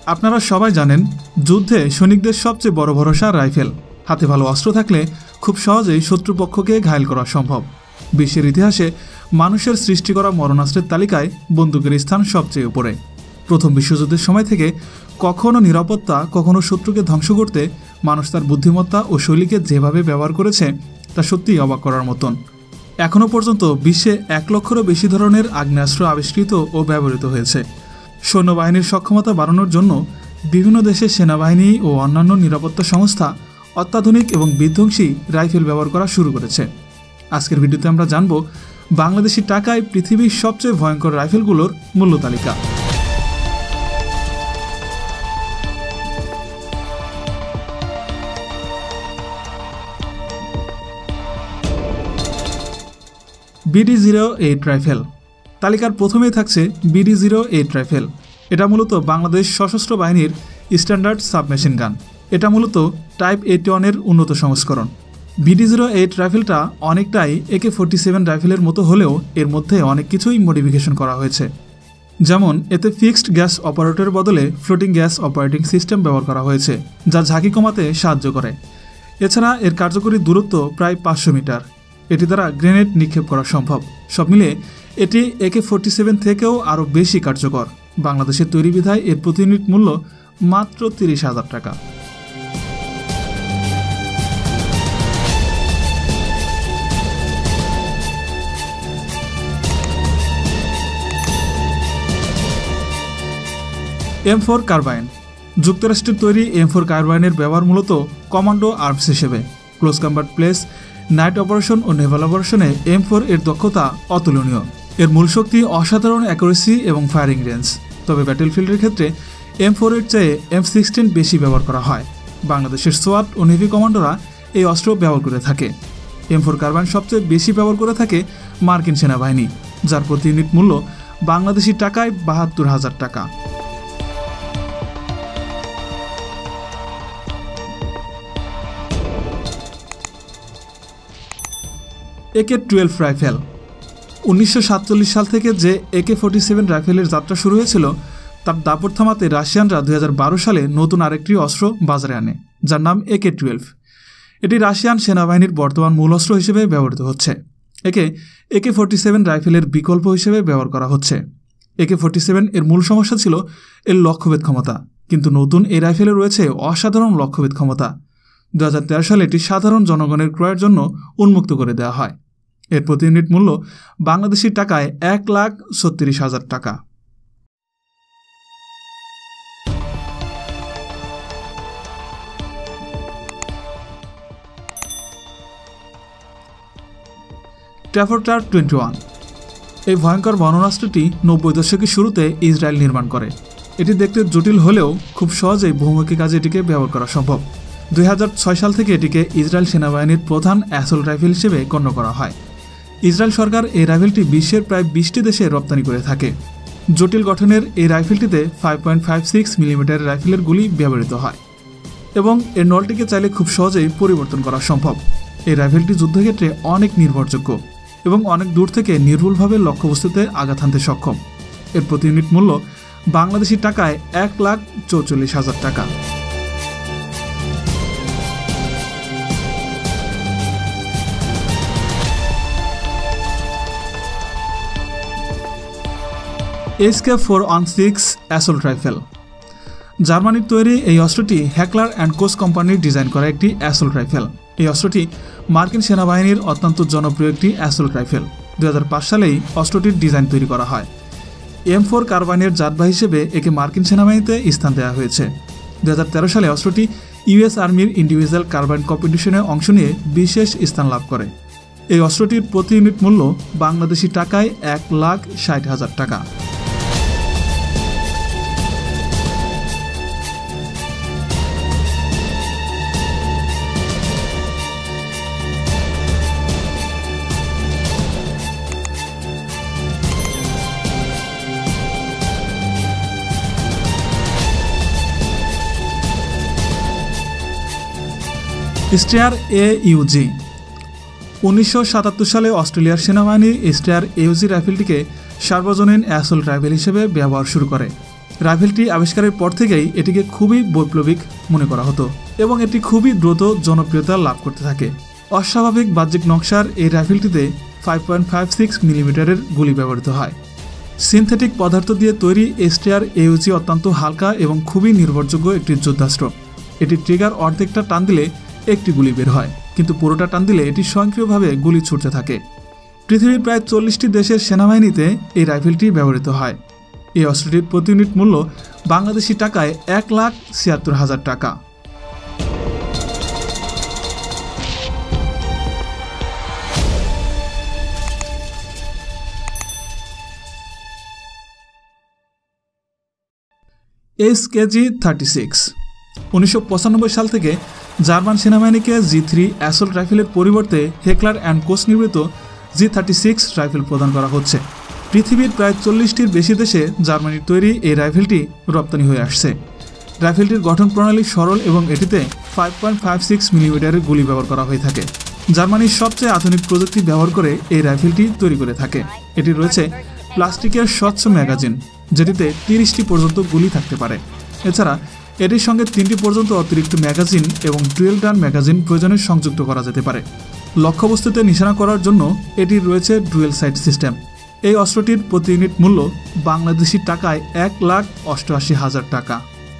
আপনারা সবাই জানেন যুদ্ধে সৈনিকদের সবচেয়ে বড় ভরসা রাইফেল। হাতে ভালো অস্ত্র থাকলে খুব সহজেই শত্রুপক্ষকে ঘায়েল করা সম্ভব। বিশ্বের ইতিহাসে মানুষের সৃষ্টি করা মরণাস্ত্রের তালিকায় বন্দুকের স্থান সবচেয়ে উপরে। প্রথম বিশ্বযুদ্ধের সময় থেকে কখনো নিরাপত্তা, কখনো শত্রুকে ধ্বংস করতে মানুষ তার বুদ্ধিমত্তা ও শৈলীকে যেভাবে ব্যবহার করেছে তা সত্যিই অবাক করার মতন। এখনও পর্যন্ত বিশ্বে 1 লক্ষেরও বেশি ধরনের আগ্নেয়াস্ত্র আবিষ্কৃত ও ব্যবহৃত হয়েছে। সৈন্যবাহিনীর সক্ষমতা বাড়ানোর জন্য বিভিন্ন দেশের সেনাবাহিনী ও অন্যান্য নিরাপত্তা সংস্থা অত্যাধুনিক এবং বিধ্বংসী রাইফেল ব্যবহার করা শুরু করেছে। আজকের ভিডিওতে আমরা জানব বাংলাদেশি টাকায় পৃথিবীর সবচেয়ে ভয়ঙ্কর রাইফেলগুলোর মূল্য তালিকা। BD-08 rifle. তালিকার প্রথমেই থাকছে BD-08 রাইফেল। এটা মূলত বাংলাদেশ সশস্ত্র বাহিনীর স্ট্যান্ডার্ড সাবমেশিন গান। এটা মূলত টাইপ 81-এর উন্নত সংস্করণ। BD-08 রাইফেলটা অনেকটাই AK-47 রাইফেলের মতো হলেও এর মধ্যে অনেক কিছুই মডিফিকেশন করা হয়েছে। যেমন এতে ফিক্সড গ্যাস অপারেটরের বদলে ফ্লোটিং গ্যাস অপারেটিং সিস্টেম ব্যবহার করা হয়েছে, যা ঝাঁকি কমাতে সাহায্য করে। এছাড়া এর কার্যকরী দূরত্ব প্রায় 500 মিটার। এটি দ্বারা গ্রেনেড নিক্ষেপ করা সম্ভব। সব মিলিয়ে এটি AK-47 থেকেও আরও বেশি কার্যকর। বাংলাদেশের তৈরি বিধায় এর প্রতি ইউনিট মূল্য মাত্র 30,000 টাকা। M4 carbine. যুক্তরাষ্ট্রের তৈরি M4 কার্বাইনের ব্যবহার মূলত কমান্ডো আর্মস হিসেবে। Close combat place, night operation ও নেভাল অপারেশনে M4 এর দক্ষতা অতুলনীয়। এর মূল শক্তি অসাধারণ অ্যাকুরেসি এবং ফায়ারিং রেঞ্জ। তবে ব্যাটেলফিল্ডের ক্ষেত্রে M4 এর চেয়ে M16 বেশি ব্যবহার করা হয়। বাংলাদেশের সোয়াট ও নেভি কমান্ডোরা এই অস্ত্র ব্যবহার করে থাকে। M4 কার্বাইন সবচেয়ে বেশি ব্যবহার করে থাকে মার্কিন সেনাবাহিনী, যার প্রতি ইউনিট মূল্য বাংলাদেশি টাকায় 72,000 টাকা। AK-12 rifle. 1947 সাল থেকে যে AK-47 রাইফেলের যাত্রা শুরু হয়েছিল তার দাপট থামাতে রাশিয়ানরা 2012 সালে নতুন আরেকটি অস্ত্র বাজারে আনে, যার নাম AK-12। এটি রাশিয়ান সেনাবাহিনীর বর্তমান মূল অস্ত্র হিসেবে ব্যবহৃত হচ্ছে। একে AK-47 রাইফেলের বিকল্প হিসেবে ব্যবহার করা হচ্ছে। AK-47 এর মূল সমস্যা ছিল এর লক্ষ্যভেদ ক্ষমতা, কিন্তু নতুন এই রাইফেলে রয়েছে অসাধারণ লক্ষ্যভেদ ক্ষমতা। 2013 সালে এটি সাধারণ জনগণের ক্রয়ের জন্য উন্মুক্ত করে দেওয়া হয়। এর প্রতি ইউনিট মূল্য বাংলাদেশি টাকায় 1,36,000 টাকা। ট্যাফোর্টার 21। এই ভয়ঙ্কর বর্ণনাস্ত্রটি 90 দশকের শুরুতে ইসরায়েল নির্মাণ করে। এটি দেখতে জটিল হলেও খুব সহজেই বহুমুখী কাজে এটিকে ব্যবহার করা সম্ভব। 2006 সাল থেকে এটিকে ইসরায়েল সেনাবাহিনীর প্রধান অ্যাসল্ট রাইফেল হিসেবে গণ্য করা হয়। ইসরায়েল সরকার এই রাইফেলটি বিশ্বের প্রায় 20টি দেশে রপ্তানি করে থাকে। জটিল গঠনের এই রাইফেলটিতে 5.56 মিলিমিটার রাইফেলের গুলি ব্যবহৃত হয় এবং এর নলটিকে চাইলে খুব সহজেই পরিবর্তন করা সম্ভব। এই রাইফেলটি যুদ্ধক্ষেত্রে অনেক নির্ভরযোগ্য এবং অনেক দূর থেকে নির্ভুলভাবে লক্ষ্যবস্তুতে আঘাত হানতে সক্ষম। এর প্রতি ইউনিট মূল্য বাংলাদেশি টাকায় 1,44,000 টাকা। HK-416 assault rifle. জার্মানির তৈরি এই অস্ত্রটি হ্যাকলার অ্যান্ড কোস কোম্পানির ডিজাইন করা একটি অ্যাসল্ট রাইফেল। এই অস্ত্রটি মার্কিন সেনাবাহিনীর অত্যন্ত জনপ্রিয় একটি অ্যাসল্ট রাইফেল। 2005 সালেই অস্ত্রটির ডিজাইন তৈরি করা হয়। M4 কার্বাইনের জাতবাহী হিসেবে একে মার্কিন সেনাবাহিনীতে স্থান দেওয়া হয়েছে। 2013 সালে অস্ত্রটি US আর্মির ইন্ডিভিজুয়াল কার্বাইন কম্পিটিশনে অংশ নিয়ে বিশেষ স্থান লাভ করে। এই অস্ত্রটির প্রতি ইউনিট মূল্য বাংলাদেশি টাকায় 1,60,000 টাকা। Stair AUG। 1977 সালে অস্ট্রেলিয়ার সেনাবাহিনী স্টেয়ার AUG রাইফেলটিকে সার্বজনীন অ্যাসল্ট রাইফেল হিসেবে ব্যবহার শুরু করে। রাইফেলটি আবিষ্কারের পর থেকেই এটিকে খুবই বৈপ্লবিক মনে করা হতো এবং এটি খুবই দ্রুত জনপ্রিয়তা লাভ করতে থাকে। অস্বাভাবিক বাহ্যিক নকশার এই রাইফেলটিতে 5.56 মিলিমিটারের গুলি ব্যবহৃত হয়। সিনথেটিক পদার্থ দিয়ে তৈরি এসটিআর এউজি অত্যন্ত হালকা এবং খুবই নির্ভরযোগ্য একটি যুদ্ধাস্ত্র। এটি ট্রিগার অর্ধেকটা টান দিলে একটি গুলি বের হয়, কিন্তু পুরোটা টান দিলে এটি স্বয়ংক্রিয়ভাবে গুলি ছুটতে থাকে। পৃথিবীর প্রায় 40টি দেশের সেনাবাহিনীতে এই রাইফেলটি ব্যবহৃত হয়। এই অস্ত্রটির প্রতি ইউনিট মূল্য বাংলাদেশি টাকায় 1,76,000 টাকা। HK-36 1995 সাল থেকে জার্মান সেনাবাহিনীকে G3 অ্যাসল্ট রাইফেলের পরিবর্তে হেকলার অ্যান্ড কোচ নির্মিত G36 রাইফেল প্রদান করা হচ্ছে। পৃথিবীর প্রায় 40টির বেশি দেশে জার্মানির তৈরি এই রাইফেলটি রপ্তানি হয়ে আসছে। রাইফেলটির গঠন প্রণালী সরল এবং এটিতে 5.56 মিলিমিটারের গুলি ব্যবহার করা হয়ে থাকে। জার্মানির সবচেয়ে আধুনিক প্রযুক্তি ব্যবহার করে এই রাইফেলটি তৈরি করে থাকে। এটি রয়েছে প্লাস্টিকের স্বচ্ছ ম্যাগাজিন, যেটিতে 30টি পর্যন্ত গুলি থাকতে পারে। এছাড়া এটির সঙ্গে 3টি পর্যন্ত অতিরিক্ত ম্যাগাজিন এবং ডুয়েল ডান ম্যাগাজিন প্রয়োজনে সংযুক্ত করা যেতে পারে। লক্ষ্যবস্তুতে নিশানা করার জন্য এটির রয়েছে ডুয়েল সাইট সিস্টেম। এই অস্ত্রটির প্রতি ইউনিট মূল্য বাংলাদেশি টাকায় 1,88,000 টাকা।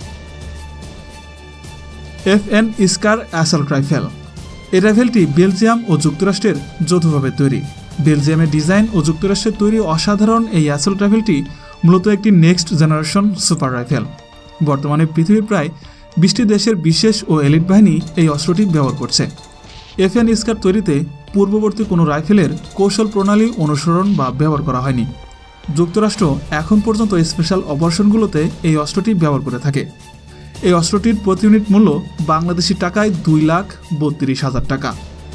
FN SCAR assault rifle. এই রাইফেলটি বেলজিয়াম ও যুক্তরাষ্ট্রের যৌথভাবে তৈরি। বেলজিয়ামের ডিজাইন ও যুক্তরাষ্ট্রের তৈরি অসাধারণ এই অ্যাসল্ট রাইফেলটি মূলত একটি নেক্সট জেনারেশন সুপার রাইফেল। বর্তমানে পৃথিবীর প্রায় 20টি দেশের বিশেষ ও এলিট বাহিনী এই অস্ত্রটি ব্যবহার করছে। FN স্কার তৈরিতে পূর্ববর্তী কোনো রাইফেলের কৌশল প্রণালী অনুসরণ বা ব্যবহার করা হয়নি। যুক্তরাষ্ট্র এখন পর্যন্ত স্পেশাল অপারেশনগুলোতে এই অস্ত্রটি ব্যবহার করে থাকে। এই অস্ত্রটির প্রতি ইউনিট মূল্য বাংলাদেশি টাকায় 2,32,000 টাকা।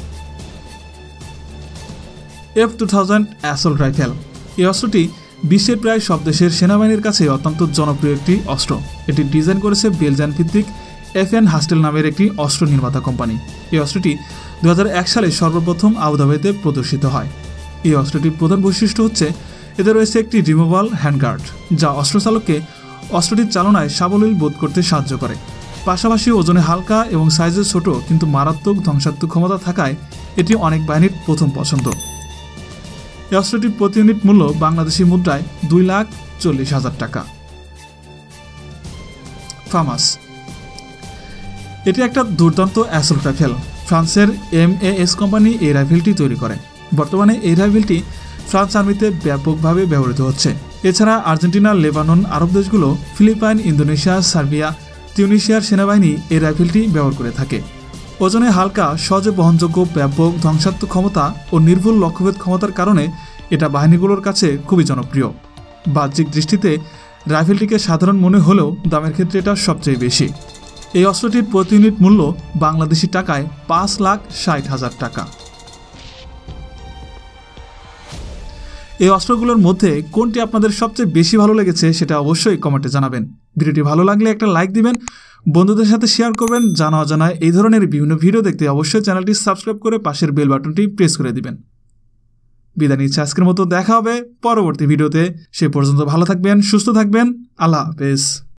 F2000 assault rifle. এই অস্ত্রটি বিশ্বের প্রায় সব দেশের সেনাবাহিনীর কাছে অত্যন্ত জনপ্রিয় একটি অস্ত্র। এটি ডিজাইন করেছে বেলজিয়ান ভিত্তিক FN হাস্টেল নামের একটি অস্ত্র নির্মাতা কোম্পানি। এই অস্ত্রটি 2001 সালে সর্বপ্রথম আবুধাবিতে প্রদর্শিত হয়। এই অস্ত্রটির প্রধান বৈশিষ্ট্য হচ্ছে এতে রয়েছে একটি রিমুভাল হ্যান্ডগার্ড, যা অস্ত্রচালককে অস্ত্রটির চালনায় সাবলীল বোধ করতে সাহায্য করে। পাশাপাশি ওজনে হালকা এবং সাইজে ছোট কিন্তু মারাত্মক ধ্বংসাত্মক ক্ষমতা থাকায় এটি অনেক বাহিনীর প্রথম পছন্দ। এই অস্ত্রটির প্রতি ইউনিট মূল্য বাংলাদেশি মুদ্রায় 2,40,000 টাকা। ফামাস। এটি একটা দুর্দান্ত অ্যাসল্ট রাইফেল। ফ্রান্সের MAS কোম্পানি এই রাইফেলটি তৈরি করে। বর্তমানে এই রাইফেলটি ফ্রান্স আর্মিতে ব্যাপকভাবে ব্যবহৃত হচ্ছে। এছাড়া আর্জেন্টিনা, লেবানন, আরব দেশগুলো, ফিলিপাইন, ইন্দোনেশিয়া, সার্বিয়া, তিউনিশিয়ার সেনাবাহিনী এই রাইফেলটি ব্যবহার করে থাকে। ওজনে হালকা, সহজে বহনযোগ্য, ব্যাপক ধ্বংসাত্মক ক্ষমতা ও নির্ভুল লক্ষ্যভেদ ক্ষমতার কারণে এটা বাহিনীগুলোর কাছে খুবই জনপ্রিয়। বাহ্যিক দৃষ্টিতে রাইফেলটিকে সাধারণ মনে হলেও দামের ক্ষেত্রে এটা সবচেয়ে বেশি। এই অস্ত্রটির প্রতি ইউনিট মূল্য বাংলাদেশি টাকায় 5,60,000 টাকা। এই অস্ত্রগুলোর মধ্যে কোনটি আপনাদের সবচেয়ে বেশি ভালো লেগেছে সেটা অবশ্যই কমেন্টে জানাবেন। ভিডিওটি ভালো লাগলে একটা লাইক দিবেন, বন্ধুদের সাথে শেয়ার করবেন। জানা অজানায় এই ধরনের বিভিন্ন ভিডিও দেখতে অবশ্যই চ্যানেলটি সাবস্ক্রাইব করে পাশের বেল বাটনটি প্রেস করে দিবেন। বিদায় নিচ্ছি আজকের মতো। দেখা হবে পরবর্তী ভিডিওতে। সে পর্যন্ত ভালো থাকবেন, সুস্থ থাকবেন। আল্লাহ হাফেজ।